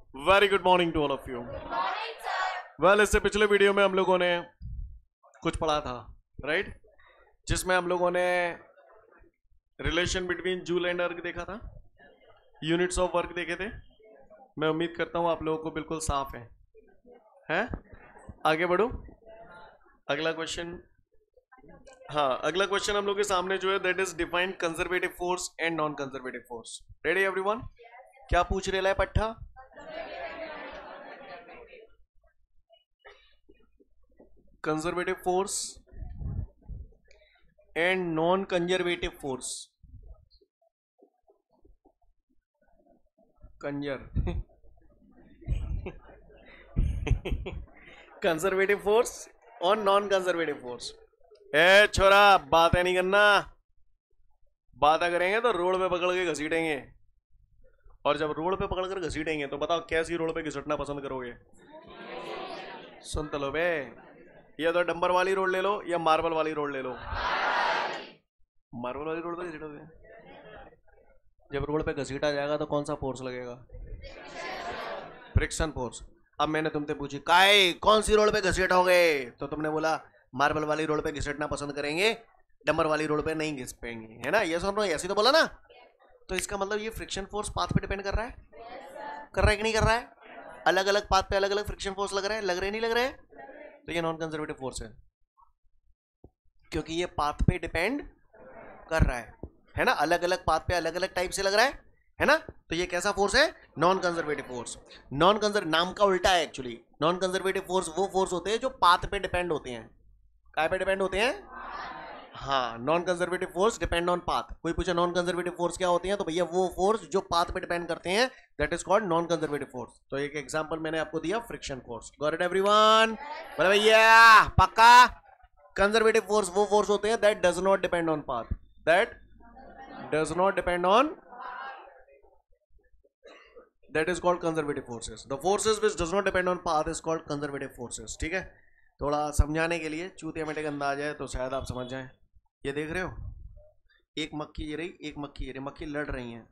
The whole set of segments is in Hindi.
Very good morning to all of you. Well, इससे पिछले वीडियो में हम लोगों ने कुछ पढ़ा था, राइट, जिसमें हम लोगों ने रिलेशन बिटवीन जूल एंड अर्क देखा था, यूनिट्स ऑफ वर्क देखे थे। मैं उम्मीद करता हूँ आप लोगों को बिल्कुल साफ है, हैं? आगे बढ़ो। अगला क्वेश्चन, हाँ, अगला क्वेश्चन हम लोग के सामने जो है, that is defined conservative force and non conservative force. Ready everyone? क्या पूछ रहे है पट्टा? Conservative force and non conservative force. Conservative force और नॉन कंजर्वेटिव फोर्स। ए छोरा, बातें नहीं करना, बातें करेंगे तो रोड पे पकड़ के घसीटेंगे, और जब रोड पे पकड़ कर घसीटेंगे तो बताओ कैसी रोड पे घसीटना पसंद करोगे? सुन तो लो बे, या तो डंबर वाली रोड ले लो या मार्बल वाली रोड ले लो। मार्बल वाली रोड पे घसीटोगे, जब रोड पे घसीटा जाएगा तो कौन सा फोर्स लगेगा? Friction force. अब मैंने तुमसे पूछी काय कौन सी रोड पे घसीटोगे, तो तुमने बोला मार्बल वाली रोड पे घसीटना पसंद करेंगे, डंबर वाली रोड पे नहीं घिस पाएंगे, है ना? ये सुन, ऐसे तो बोला ना। तो इसका मतलब ये फ्रिक्शन फोर्स पाथ पे डिपेंड कर रहा है, कर रहा है कि नहीं कर रहा है? अलग अलग पाथ पे अलग अलग फ्रिक्शन फोर्स लग रहे हैं, लग रहे नहीं लग रहे? तो ये नॉन कंजर्वेटिव फोर्स है, क्योंकि ये पाथ पे डिपेंड कर रहा है ना? अलग अलग पाथ पे अलग अलग टाइप से लग रहा है ना? तो ये कैसा फोर्स है? Non conservative force. Non conserve नाम का उल्टा है एक्चुअली। नॉन कंजर्वेटिव फोर्स वो फोर्स होते हैं जो पाथ पे डिपेंड होते हैं। काय पे डिपेंड होते हैं? हाँ, non conservative force depend on path. कोई पूछे नॉन कंजर्वेटिव फोर्स क्या होती है, तो भैया वो फोर्स जो पाथ पे डिपेंड करते हैं, that is called non conservative force. तो एक एग्जांपल मैंने आपको दिया, friction force. Got it everyone? बोले भैया पक्का? कंजर्वेटिव फोर्स वो फोर्स होते हैं that does not depend on path, that does not depend on, that is called conservative forces. The forces which does not depend on path is called conservative forces. ठीक है, थोड़ा समझाने के लिए चूतिया अंदाज है तो शायद आप समझ जाएं। ये देख रहे हो, एक मक्खी ये रही, एक मक्खी ये रही, मक्खी लड़ रही हैं,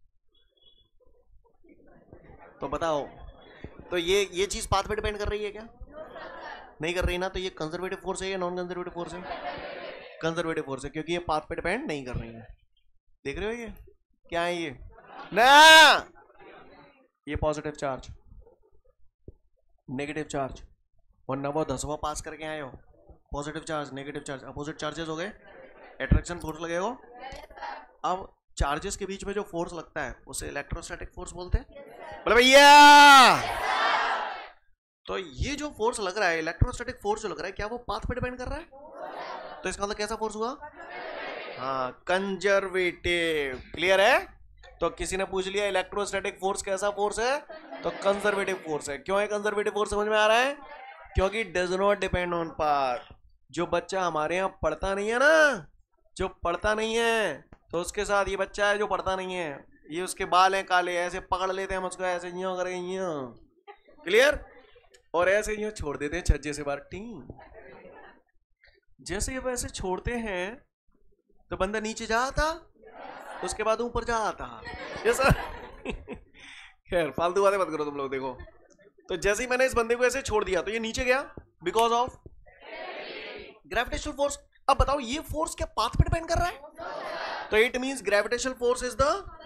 तो बताओ, तो ये चीज पाथ पे डिपेंड कर रही है क्या? नहीं कर रही ना? तो ये कंजर्वेटिव फोर्स है या नॉन कंजर्वेटिव फोर्स है? कंजर्वेटिव फोर्स है, क्योंकि ये पाथ पे डिपेंड नहीं कर रही है। देख रहे हो ये क्या है? ये ना, ये पॉजिटिव चार्ज, नेगेटिव चार्ज, और 9वां 10वां पास करके आए हो। Positive charge, negative charge, opposite charges हो गए, अट्रैक्शन फोर्स लगेगा। अब चार्जेस के बीच में जो फोर्स लगता है उसे इलेक्ट्रोस्टैटिक फोर्स बोलते हैं। बोले भैया, तो ये जो फोर्स लग रहा है, इलेक्ट्रोस्टैटिक फोर्स जो लग रहा है, क्या वो पाथ पे डिपेंड कर रहा है? तो इसका मतलब कैसा फोर्स हुआ? हाँ, कंजर्वेटिव। क्लियर है? तो किसी ने पूछ लिया इलेक्ट्रोस्टैटिक फोर्स कैसा फोर्स है, तो कंजर्वेटिव फोर्स है। क्यों है कंजर्वेटिव फोर्स? समझ में आ रहा है? क्योंकि does not depend on path. जो बच्चा हमारे यहाँ पढ़ता नहीं है ना, जो पढ़ता नहीं है, तो उसके साथ ये बच्चा है जो पढ़ता नहीं है, ये उसके बाल हैं काले, ऐसे पकड़ लेते हैं हम उसको, ऐसे यूं करेंगे यूं, क्लियर, और ऐसे यूं छोड़ देते हैं छज्जे से बाहर, टीम। जैसे ये वैसे छोड़ते हैं तो बंदा नीचे जाता, उसके बाद ऊपर जाता। ये सर खैर फालतू बातें मत करो तुम लोग। देखो, तो जैसे ही मैंने इस बंदे को ऐसे छोड़ दिया तो ये नीचे गया, बिकॉज ऑफ ग्रेविटेशनल फोर्स। अब बताओ ये फोर्स क्या पाथ पे डिपेंड कर रहा है? तो it means gravitational force is the,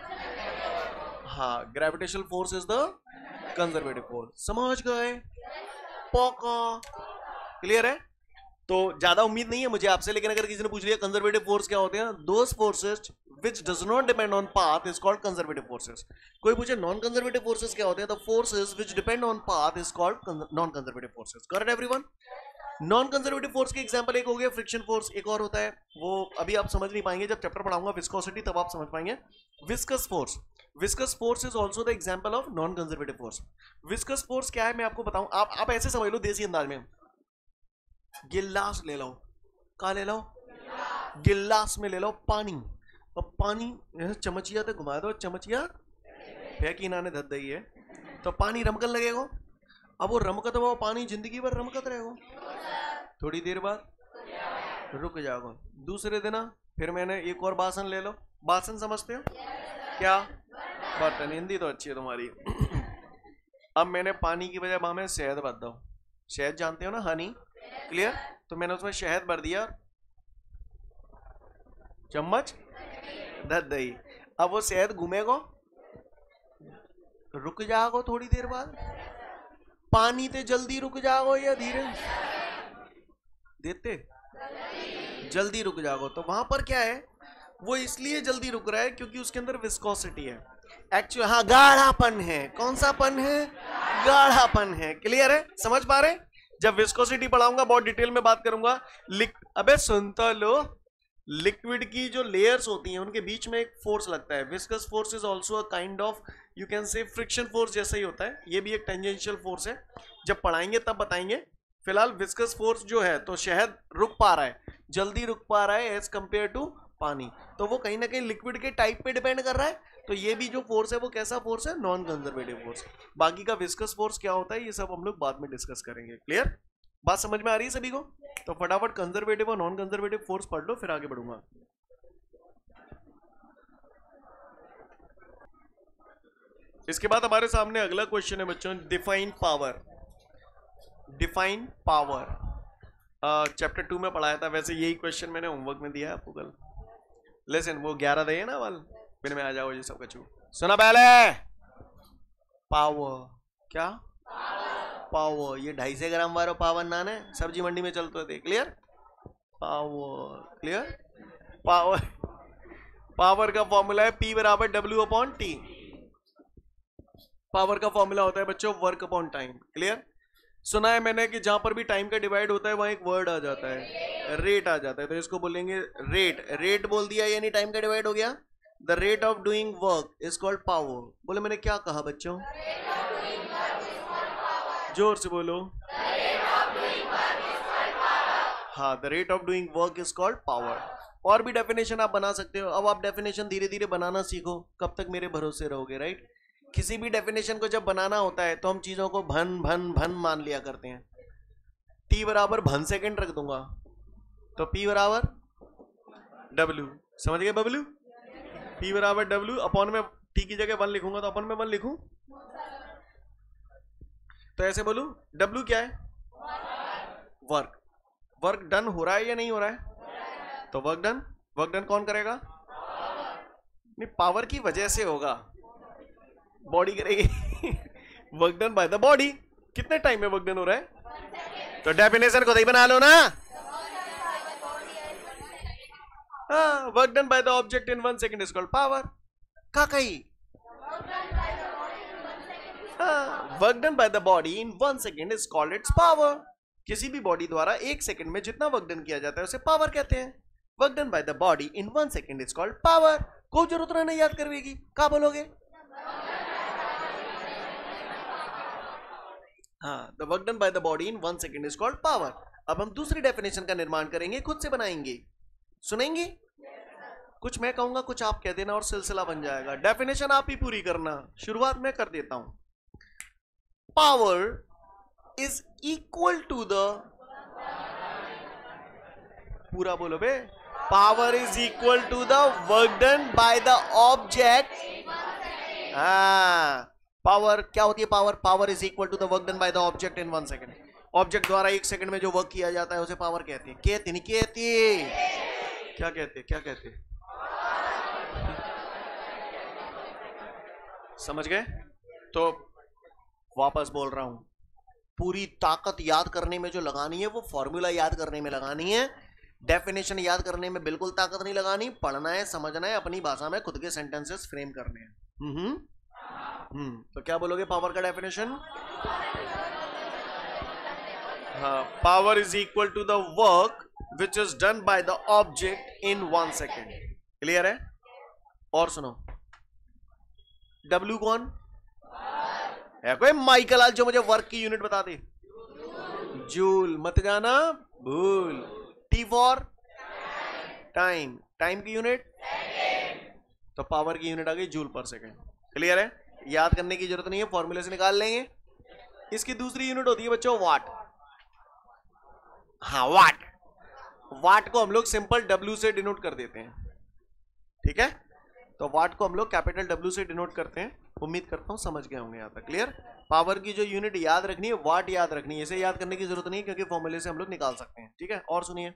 हाँ, gravitational force is the conservative force. समझ गए? पक्का? क्लियर है? तो ज्यादा उम्मीद नहीं है मुझे आपसे, लेकिन अगर किसी ने पूछ लिया कंजर्वेटिव फोर्स क्या होते हैं, those forces which does not depend on path is called conservative forces. कोई पूछे नॉन कंजर्वेटिव फोर्सेस क्या होते हैं, the forces which depend on path is called non conservative forces. Correct everyone? Non conservative force के एग्जांपल एक हो गया फ्रिक्शन फोर्स, एक और होता है, वो अभी आप समझ नहीं पाएंगे, जब चैप्टर पढ़ाऊंगा विस्कोसिटी तब आप समझ पाएंगे। Viscous force. Viscous force is also the example of non conservative force. Viscous force क्या है मैं आपको बताऊं, आप ऐसे समझ लो देसी अंदाज में, गिलास ले लो, क्या ले लो? गिलास में ले लो पानी, और पानी चमचिया तो घुमा दो, चमचिया फेंकी नाने धद दई है, तो पानी रमकन लगेगा। अब वो रमकत, वो पानी जिंदगी भर रमकत रहेगा, थोड़ी देर बाद रुक जाओगे। दूसरे दिन फिर मैंने एक और बासन ले लो, बासन समझते हो क्या? बर्तन, हिंदी तो अच्छी है तुम्हारी। अब मैंने पानी की बजाय वहां में शहद भर दो, शहद जानते हो ना, हनी, क्लियर। तो मैंने उसमें शहद भर दिया, चम्मच दही। अब वो शहद घूमेगा, रुक जाओ थोड़ी देर बाद, पानी ते जल्दी रुक जाओ या धीरे देते, जल्दी रुक जाओ। तो वहां पर क्या है, वो इसलिए जल्दी रुक रहा है क्योंकि उसके अंदर विस्कोसिटी है एक्चुअली, हाँ गाढ़ापन है। कौन सा पन है, गाढ़ापन है, क्लियर है, समझ पा रहे। जब विस्कोसिटी पढ़ाऊंगा बहुत डिटेल में बात करूंगा। अबे सुनता लो, लिक्विड की जो लेयर्स होती हैं उनके बीच में एक फोर्स लगता है, viscous force is also a kind of you can say friction force जैसा ही होता है, ये भी एक टेंजेंशियल फोर्स है, जब पढ़ाएंगे तब बताएंगे। फिलहाल विस्कस फोर्स जो है, तो शहद रुक पा रहा है, जल्दी रुक पा रहा है एज कंपेयर टू पानी, तो वो कहीं ना कहीं लिक्विड के टाइप पे डिपेंड कर रहा है। तो ये भी जो फोर्स है वो कैसा फोर्स है, नॉन कंजर्वेटिव फोर्स। बाकी का विस्कस फोर्स क्या होता है ये सब हम लोग बाद में डिस्कस करेंगे, क्लियर, बात समझ में आ रही है सभी को। तो फटाफट कंजर्वेटिव और नॉन कंजर्वेटिव फोर्स पढ़ लो, फिर आगे बढ़ूंगा। इसके बाद हमारे सामने अगला क्वेश्चन है बच्चों, define power. Define power chapter 2 में पढ़ाया था, वैसे यही क्वेश्चन मैंने होमवर्क में दिया है आपको कल। लेसन वो 11 दे ना वाल, फिर में आ जाओ ये सब कचू। सुना पहले, पावर क्या, पावर, ये 250 ग्राम वाला पावर नान है, सब्जी मंडी में चलते थे, clear. Power, clear, power, power का फॉर्मूला है P बराबर W/T। पावर का फॉर्मूला होता है बच्चों वर्क अपॉन टाइम, क्लियर। सुना है मैंने कि जहां पर भी टाइम का डिवाइड होता है वहां एक वर्ड आ जाता है, रेट आ जाता है, तो इसको बोलेंगे रेट। रेट बोल दिया यानी टाइम का डिवाइड हो गया। The rate of doing work is called power. बोले मैंने क्या कहा बच्चों, जोर से बोलो, हाँ, the rate of doing work is called power. और भी डेफिनेशन आप बना सकते हो। अब आप डेफिनेशन धीरे धीरे बनाना सीखो, कब तक मेरे भरोसे रहोगे, राइट। किसी भी डेफिनेशन को जब बनाना होता है तो हम चीजों को भन भन भन मान लिया करते हैं। T बराबर भन सेकेंड रख दूंगा तो P बराबर W, समझ गए बबलू। P बराबर W अपॉन में T की जगह 1 लिखूंगा तो अपॉन में 1 लिखूं, तो ऐसे बोलूं W क्या है, वर्क। वर्क डन हो रहा है या नहीं हो रहा है, तो वर्क डन। वर्क डन कौन करेगा, नहीं पावर की वजह से होगा, बॉडी करेगी। Work done by the body. कितने टाइम में वर्क डन हो रहा है, तो डेफिनेशन को ही बना लो ना। हाँ, work done by the object in 1 second is called power. का कही, work done by the body in 1 second is called its power. किसी भी बॉडी द्वारा 1 सेकेंड में जितना वर्क डन किया जाता है उसे पावर कहते हैं। Work done by the body in 1 second is called power. कोई जरूरत नहीं याद करवेगी, क्या बोलोगे, हाँ, the work done by the body in 1 second is called power. अब हम दूसरी डेफिनेशन का निर्माण करेंगे, खुद से बनाएंगे, सुनेंगे, कुछ मैं कहूंगा कुछ आप कह देना और सिलसिला बन जाएगा। डेफिनेशन आप ही पूरी करना, शुरुआत मैं कर देता हूं। Power is equal to the, पूरा बोलो बे, power is equal to the work done by the object. हाँ, पावर क्या होती है, power, power is equal to the work done by the object in 1 second. Object द्वारा 1 सेकेंड में जो वर्क किया जाता है उसे पावर कहते हैं। कहते नहीं कहते, क्या कहते, क्या कहते, समझ गए। तो वापस बोल रहा हूं, पूरी ताकत याद करने में जो लगानी है वो फॉर्मूला याद करने में लगानी है, डेफिनेशन याद करने में बिल्कुल ताकत नहीं लगानी। पढ़ना है, समझना है, अपनी भाषा में खुद के सेंटेंसेस फ्रेम करने हैं। तो क्या बोलोगे पावर का डेफिनेशन, हाँ, power is equal to the work which is done by the object in 1 second. Clear है। और सुनो, W कौन है, कोई माइकल आल जो मुझे वर्क की यूनिट बता दे, जूल, मत जाना भूल। T फॉर टाइम, टाइम की यूनिट, तो पावर की यूनिट आ गई जूल पर सेकेंड। क्लियर है, याद करने की जरूरत नहीं है, फॉर्मूले से निकाल लेंगे। इसकी दूसरी यूनिट होती है बच्चों वाट। हाँ, वाट, वाट को हम लोग सिंपल W से डिनोट कर देते हैं, ठीक है। तो वाट को हम लोग कैपिटल W से डिनोट करते हैं। उम्मीद करता हूं समझ गए होंगे यहाँ तक। क्लियर? पावर की जो यूनिट याद रखनी है वाट याद रखनी है, इसे याद करने की जरूरत नहीं है क्योंकि फॉर्मूले से हम लोग निकाल सकते हैं। ठीक है, और सुनिए,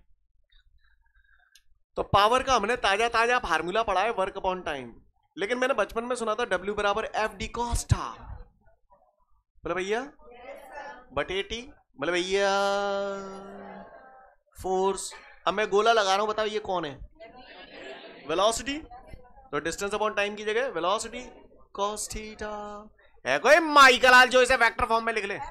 तो पावर का हमने ताजा ताजा फार्मूला पढ़ा है, वर्क अपॉन टाइम। लेकिन मैंने बचपन में सुना था W बराबर एफ डी कॉस था। बोले भैया बटे टी, बोले भैया फोर्स। अब मैं गोला लगा रहा हूं, बताओ ये कौन है? वेलोसिटी। तो डिस्टेंस अपॉन टाइम की जगह वेलोसिटी कॉस थीटा। है कोई माइकल जो इसे वेक्टर फॉर्म में लिख ले?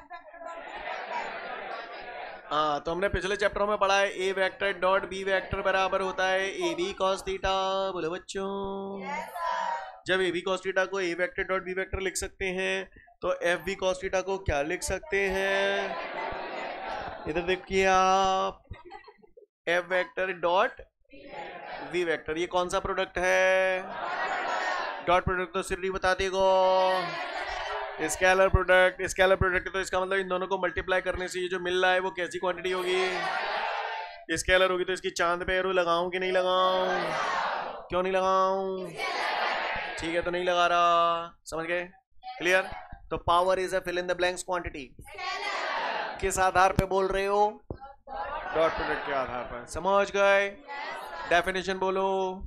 हाँ, तो हमने पिछले चैप्टर में पढ़ा है A vector dot B vector बराबर होता है ए बी कॉस थीटा। बोले बच्चों जब ए बी कॉस थीटा को A vector dot B vector लिख सकते हैं तो एफ बी कॉस थीटा को क्या लिख सकते हैं? इधर देखिए आप, F vector dot V vector. ये कौन सा प्रोडक्ट है? डॉट प्रोडक्ट तो सिर्फ बता देगो, स्केलर प्रोडक्ट। स्केलर प्रोडक्ट तो इसका मतलब इन दोनों को मल्टीप्लाई करने से ये जो मिल रहा है वो कैसी क्वांटिटी होगी? स्केलर होगी। तो इसकी चांद पे एरो लगाऊं कि नहीं लगाऊं? क्यों नहीं लगाऊं? ठीक है, तो नहीं लगा रहा। समझ गए? क्लियर? तो power is a fill in the blanks quantity. किस आधार पे बोल रहे हो? डॉट प्रोडक्ट के आधार पर। समझ गए? डेफिनेशन बोलो।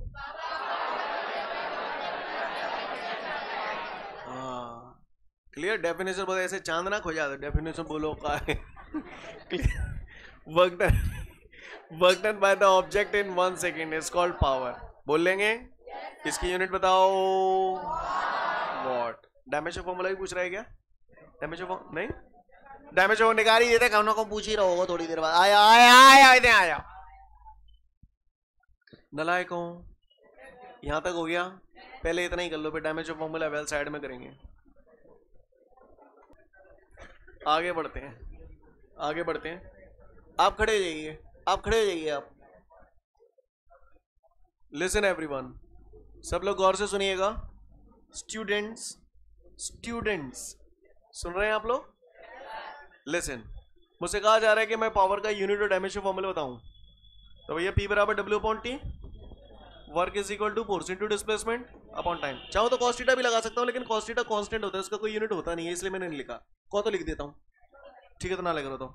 क्लियर? डेफिनेशन बोलो, ऐसे चांद ना खो जाते। डेफिनेशन बोलो का है work done by the object in 1 second is called power. बोल लेंगे? इसकी यूनिट बताओ। वॉट? डैमेज फॉर्मूला भी पूछ रहा है क्या? डैमेज नहीं, डैमेज निकाल ही देते, कौन को पूछ ही रहा होगा थोड़ी देर बाद। आया आया आया इधर आया। नलायक हूं। यहां तक हो गया, पहले इतना ही कर लो, फिर डैमेज फॉर्मूला वेल साइड में करेंगे। आगे बढ़ते हैं, आगे बढ़ते हैं। आप खड़े हो जाइए, आप खड़े हो जाइए। आप लिसन एवरीवन, सब लोग गौर से सुनिएगा। स्टूडेंट्स, स्टूडेंट्स सुन रहे हैं आप लोग? लिसन, मुझसे कहा जा रहा है कि मैं पावर का यूनिट और डायमेंशन फॉर्मूला बताऊं। तो भैया P बराबर W upon T, work is equal to force into displacement upon time. चाहो तो cos थीटा भी लगा सकता हूं, लेकिन cos थीटा कांस्टेंट होता है, उसका कोई यूनिट होता नहीं है, इसलिए मैंने नहीं लिखा। को तो लिख देता हूं, ठीक है? तो ना लग रहा। तो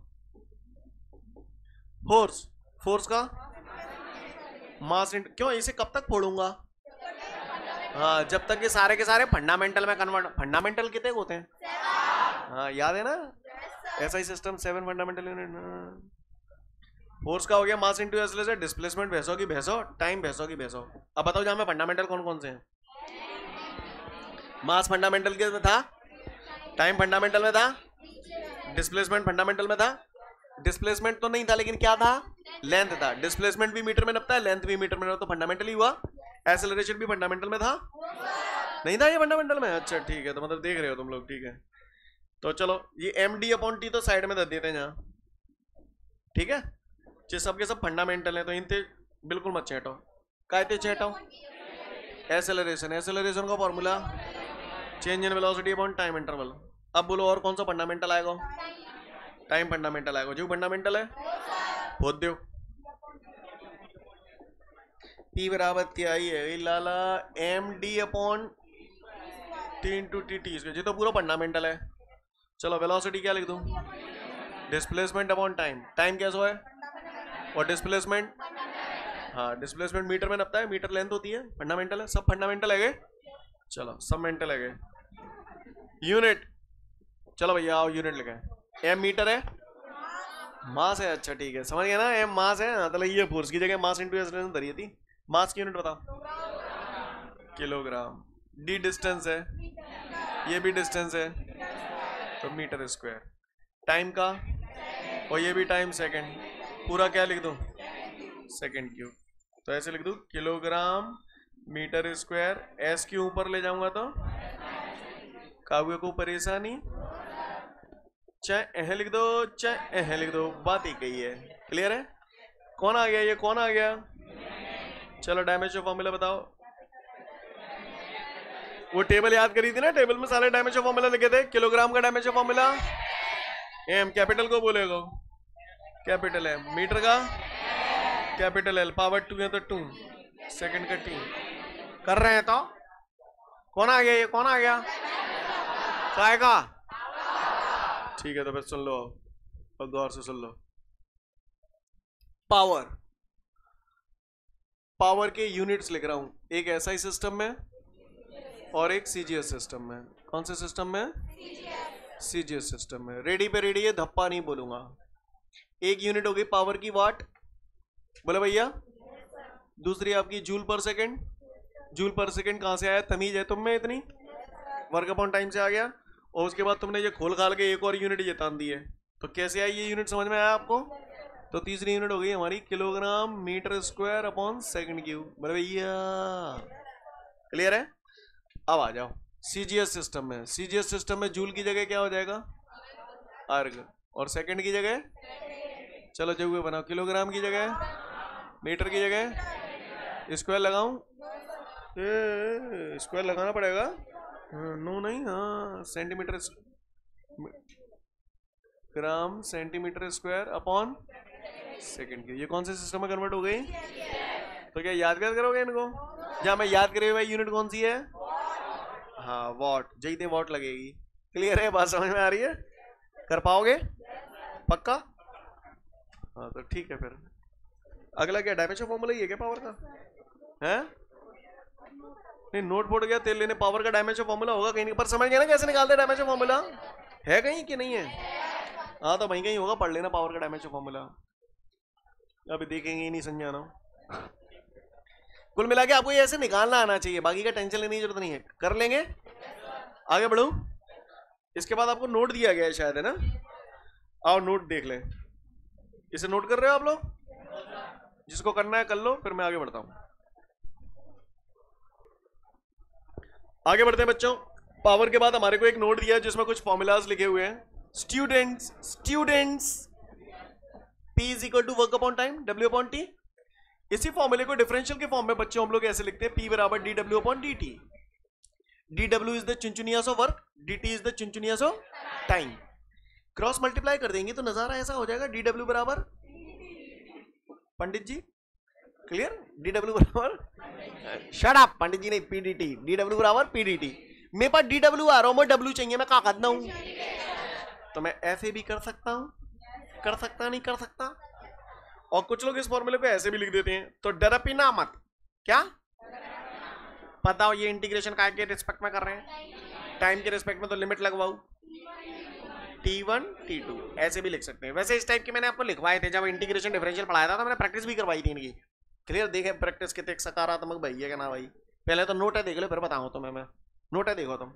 फोर्स, फोर्स का मास इंटू, क्यों इसे कब तक फोड़ूंगा? हाँ, जब तक ये सारे के सारे फंडामेंटल में कन्वर्ट। फंडामेंटल कितने होते हैं? हाँ, याद है ना? SI system 7 fundamental unit. Force का हो गया मास इंटू एक्सीलरेशन, डिस्प्लेसमेंट भैंसों की भैंसों, टाइम भैंसों की भैंसों। अब बताओ जहां में फंडामेंटल कौन कौन से हैं? मास फंडामेंटल के में था, टाइम फंडामेंटल में था, डिस्प्लेसमेंट फंडामेंटल में था। डिस्प्लेसमेंट तो नहीं था, लेकिन क्या था? लेंथ था। डिस्प्लेसमेंट भी मीटर में नपता है, लेंथ भी मीटर में, तो फंडामेंटल ही हुआ। एक्सेलरेशन भी फंडामेंटल में था, नहीं था ये फंडामेंटल में? अच्छा ठीक है, तो मतलब देख रहे हो तुम लोग। ठीक है, तो चलो ये md अपॉन टी तो साइड में दे देते हैं यहाँ, ठीक है? ये सब के सब फंडामेंटल है, तो इनते बिल्कुल मत छेटो। कायते छेटो? एक्सेलरेशन, एक्सेलरेशन का formula change in velocity upon time interval. अब बोलो और कौन सा फंडामेंटल आएगा? टाइम फंडामेंटल आएगा। जो फंडामेंटल है खोद दो। P बराबर क्या ही है लाला? md upon T into T T, ये तो पूरा फंडामेंटल है। चलो वेलोसिटी क्या लिख दूं? Displacement upon time. टाइम कैसा है? और डिस्प्लेसमेंट, हाँ डिस्प्लेसमेंट मीटर में नपता है, मीटर लेंथ होती है, फंडामेंटल है। सब फंडामेंटल है। चलो सब मेंटल है। यूनिट, चलो भैया आओ यूनिट लिखे। m मीटर है, मास है। अच्छा ठीक है, समझ गया ना? m मास है, मतलब ये फोर्स की जगह मास इंटू एक्सेलरेशन धरी थी। मास की यूनिट बताओ। किलोग्राम। d डिस्टेंस है, ये भी डिस्टेंस है, तो मीटर स्क्वायर। टाइम का, और ये भी टाइम, सेकंड। पूरा क्या लिख दूं? Second cube. तो ऐसे लिख दूं किलोग्राम मीटर स्क्वायर। s के ऊपर ले जाऊंगा तो काव्य को परेशानी, चाहे लिख दो चाहे लिख दो, बात ही कही है। क्लियर है? कौन आ गया? ये कौन आ गया? चलो डायमेंशन फॉर्मूला बताओ। वो टेबल याद करी थी ना, टेबल में सारे डायमेंशन फॉर्मूला लिखे थे। किलोग्राम का डायमेंशन फॉर्मूला m, कैपिटल को बोलेगा कैपिटल है, मीटर का कैपिटल L, पावर 2 है तो 2, सेकंड का T। कर रहे हैं तो कौन आ गया? ये कौन आ गया? काय का? ठीक है, तो फिर सुन लो और गौर से सुन लो। पावर, पावर के यूनिट्स लिख रहा हूं, एक एसआई सिस्टम में और एक सीजीएस सिस्टम में। कौन से सिस्टम में? सीजीएस सिस्टम में। रेडी पे रेडी है, धप्पा नहीं बोलूंगा। एक यूनिट हो गई पावर की वाट, बोले भैया। दूसरी आपकी जूल पर सेकंड। जूल पर सेकंड कहां से आया? तमीज है तुम में इतनी? वर्क अपॉन टाइम से आ गया। और उसके बाद तुमने ये खोल खाल के एक और यूनिट ये तान दी है, तो कैसे आई ये यूनिट? समझ में आया आपको? तो तीसरी यूनिट हो गई हमारी kilogram metre square upon second cube. बोले भैया क्लियर है? अब आ जाओ सीजीएस सिस्टम में। सीजीएस सिस्टम में जूल की जगह क्या हो जाएगा? अर्ग। और सेकंड की जगह चलो जगह बनाओ, किलोग्राम की जगह, मीटर की जगह स्क्वायर लगाऊं? स्क्वायर लगाना पड़ेगा। नो नहीं, हाँ centimetre, gram centimetre square upon second की। ये कौन से सिस्टम में कन्वर्ट हो गई? तो क्या याद करोगे इनको? जहां मैं याद करे हुआ यूनिट कौन सी है? हाँ वॉट, जैते वॉट लगेगी। क्लियर है? बात समझ में आ रही है? कर पाओगे पक्का? हाँ तो ठीक है। फिर अगला क्या डायमेंशन फॉर्मूला ही है क्या पावर का? है नहीं, नोट बोर्ड गया तेल लेने, पावर का डायमेंशन फॉर्मूला होगा कहीं नहीं, पर समझ गया ना कैसे निकालते हैं डायमेंशन फॉर्मूला? है कहीं कि नहीं है? हाँ तो वहीं कहीं होगा, पढ़ लेना पावर का डायमेंशन फॉर्मूला। अभी देखेंगे ही नहीं, समझाना। कुल मिला के आपको ये ऐसे निकालना आना चाहिए, बाकी का टेंशन लेने की जरूरत नहीं है, कर लेंगे। आगे बढ़ू। इसके बाद आपको नोट दिया गया है शायद, है ना? आओ नोट देख लें। इसे नोट कर रहे हो आप लोग? जिसको करना है कर लो, फिर मैं आगे बढ़ता हूं। आगे बढ़ते हैं बच्चों। पावर के बाद हमारे को एक नोट दिया है जिसमें कुछ फॉर्मूलाज लिखे हुए हैं। Students P is equal to work upon time, W upon T. इसी फॉर्मूले को डिफरेंशियल के फॉर्म में बच्चों हम लोग ऐसे लिखते हैं, P बराबर dW upon dt। dW is the चुनचुनियास of work, dt is the चुनचुनियास ऑफ टाइम। क्रॉस मल्टीप्लाई कर देंगे तो नजारा ऐसा हो जाएगा, dW बराबर, पंडित जी क्लियर? dW बराबर, शट अप पंडित जी नहीं, PDT। dW बराबर PDT। मेरे पास dW आ रहा हूं, मैं W चाहिए, मैं क्या करना हूं? तो मैं ऐसे भी कर सकता हूं, कर सकता नहीं कर सकता। और कुछ लोग इस फॉर्मूले को ऐसे भी लिख देते हैं, तो डरपिना मत। क्या पता हो ये इंटीग्रेशन काय के रिस्पेक्ट में कर रहे हैं? टाइम के रिस्पेक्ट में, तो लिमिट लगवाओ T1 T2, ऐसे भी लिख सकते हैं। वैसे इस टाइप के मैंने आपको लिखवाए थे जब इंटीग्रेशन डिफरेंशियल पढ़ाया था, तो मैंने प्रैक्टिस भी करवाई थी इनकी। क्लियर? देखे प्रैक्टिस कितने सकारात्मक भाई है कि ना भाई? पहले तो नोट है देख लो, फिर बताऊं तुम्हें मैं। नोट है देखो तुम।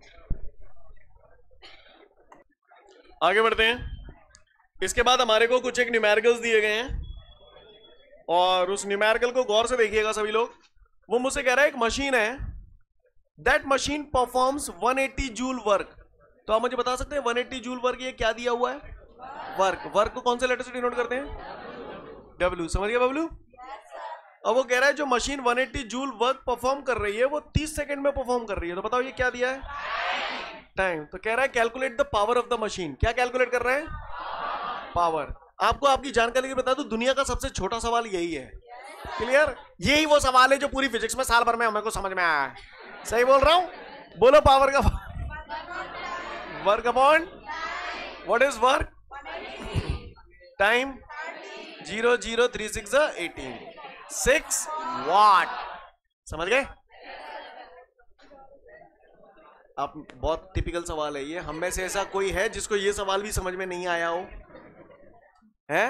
आगे बढ़ते हैं। इसके बाद हमारे को कुछ एक न्यूमेरिकल्स दिए गए हैं, और उस न्यूमेरिकल को गौर से देखिएगा सभी लोग। वो मुझसे कह रहा है एक मशीन है, that machine performs 180 joule work. तो आप मुझे बता सकते हैं 180 जूल वर्क ये क्या दिया हुआ है? वर्क। वर्क को कौन से लेटर से डिनोट करते हैं? W। समझ गया बबलू? अब वो कह रहा है जो मशीन 180 जूल वर्क परफॉर्म कर रही है वो 30 सेकंड में परफॉर्म कर रही है। तो बताओ ये क्या दिया है? टाइम। तो कह रहा है calculate the power of the machine. क्या कैलकुलेट कर रहे हैं? पावर। आपको आपकी जानकारी के बता दूं, दुनिया का सबसे छोटा सवाल यही है। क्लियर? यही वो सवाल है जो पूरी फिजिक्स में साल भर में हमें को समझ में आया है। सही बोल रहा हूं? बोलो पावर का work upon, what is work? Time 0036 18 6 watt. समझ गए? अब बहुत टिपिकल सवाल है ये। हम में से ऐसा कोई है जिसको ये सवाल भी समझ में नहीं आया हो? है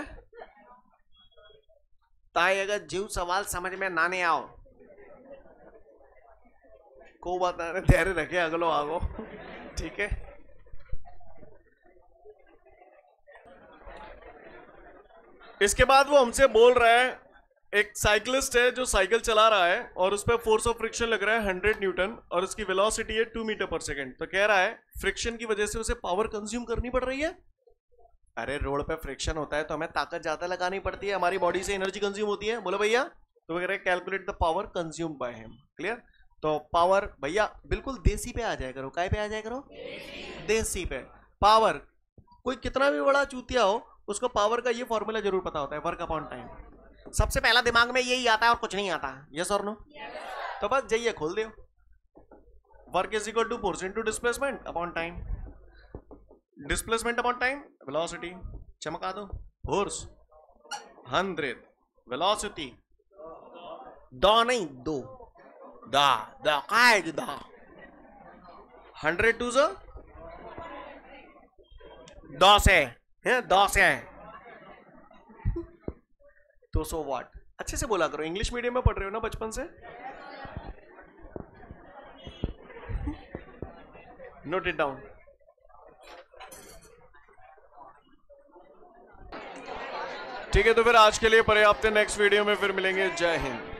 ताई अगर जीव सवाल समझ में ना नहीं आओ को बात ना, धैर्य रखे, अगलो आगो। ठीक है? इसके बाद वो हमसे बोल रहा है, एक साइकिलिस्ट है जो साइकिल चला रहा है और उस पर फोर्स ऑफ फ्रिक्शन लग रहा है 100 न्यूटन और उसकी वेलोसिटी है 2 मीटर पर सेकंड। तो कह रहा है फ्रिक्शन की वजह से उसे पावर कंज्यूम करनी पड़ रही है। अरे रोड पे फ्रिक्शन होता है तो हमें ताकत ज्यादा लगानी पड़ती है, हमारी बॉडी से एनर्जी कंज्यूम होती है। बोलो भैया। तो कह रहे हैं calculate the power consume by him. Clear? तो पावर भैया बिल्कुल देसी पे आ जाया करो। काय पे आ जाया करो? देसी पे। पावर, कोई कितना भी बड़ा चूतिया हो उसको पावर का ये फॉर्मूला जरूर पता होता है, वर्क अपॉन टाइम। सबसे पहला दिमाग में यही आता है और कुछ नहीं आता। यस और नो? तो बस जाइए खोल दो। Work is equal to force into displacement upon time. Displacement upon time, velocity, चमका दो, फोर्स 100, वेलोसिटी द नहीं दो, द काय द 100 टू 10 है 10 है तो सो व्हाट। अच्छे से बोला करो, इंग्लिश मीडियम में पढ़ रहे हो ना बचपन से। Note it down. ठीक है, तो फिर आज के लिए पर्याप्त है, नेक्स्ट वीडियो में फिर मिलेंगे। जय हिंद।